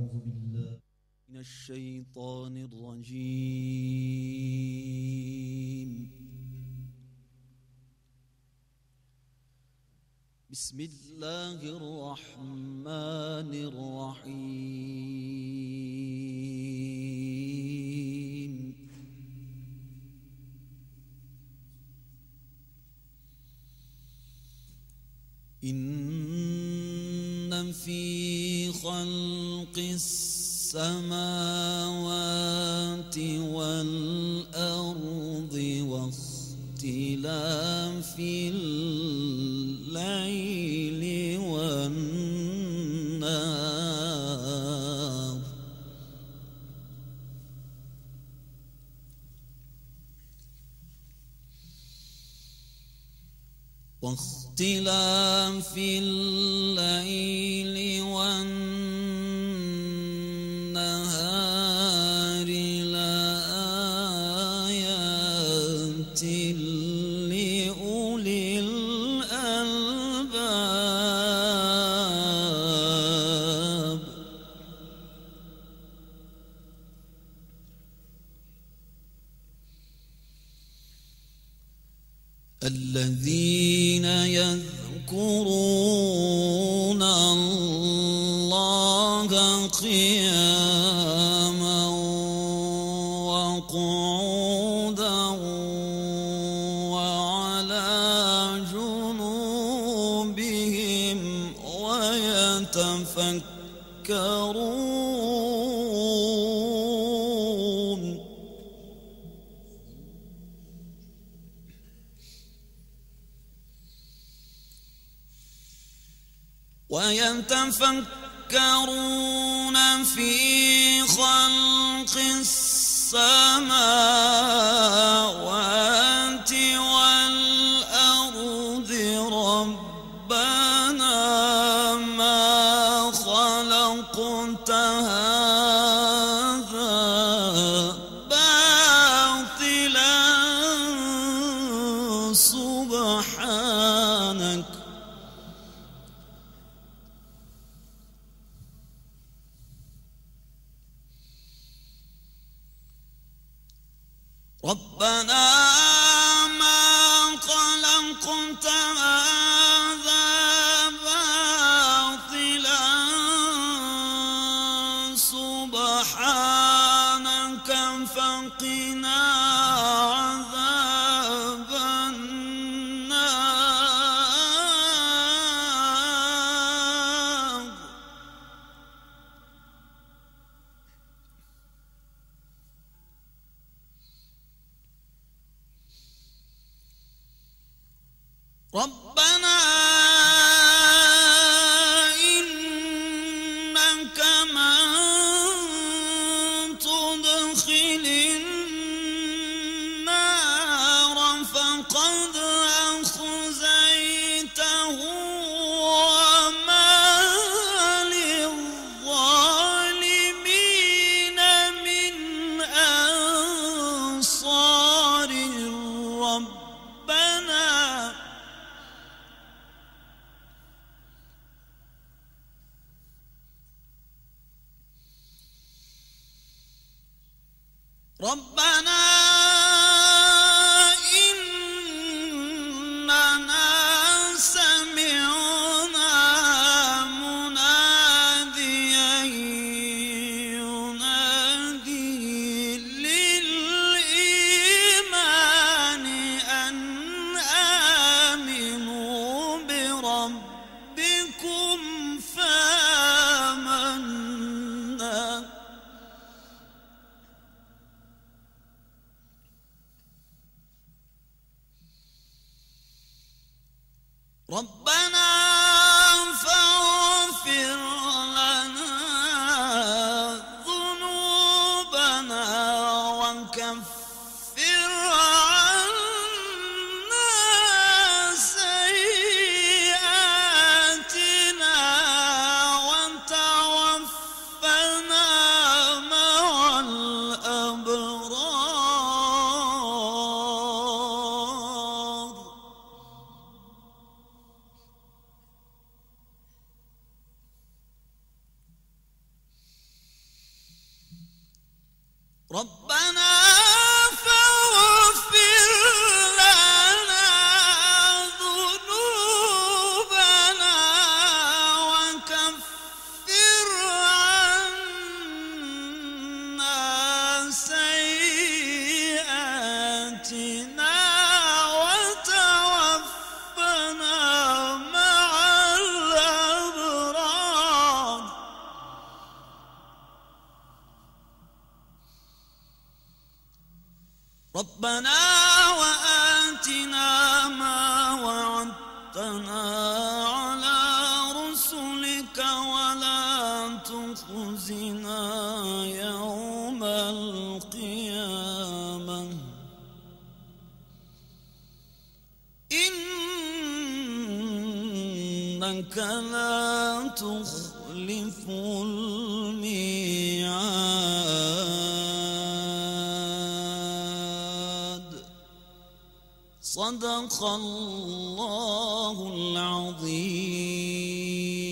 من الشيطان الرجيم. بسم الله الرحمن الرحيم. إن في خلق السماوات والأرض واختلاف الليل والنهار لآيات لأولي الألباب. الذين يذكرون الله قياما وقعودا وعلى جنوبهم ويتفكرون في خلق السماوات والأرض ربنا ما خلقت هذا باطلا سبحانك ربنا ما خلقت هذا باطلا سبحانك فقنا عذاب النار. ربنا إنك من تدخل النار فقد أخزيته وما للظالمين من أنصار. ربنا إننا سمعنا مناديا ينادي للإيمان أن آمنوا بربكم فآمنا. ربنا فاغفر لنا ذنوبنا وكفر عنا سيئاتنا وتوفنا مع الأبرار. ربنا فاغفر لنا ذنوبنا وكفر عنا سيئاتنا وتوفنا مع الأبرار. ربنا وآتنا ما وعدتنا على رسلك ولا تخزنا يوم القيامة إنك لا تخلف الميعاد. صدق الله العظيم.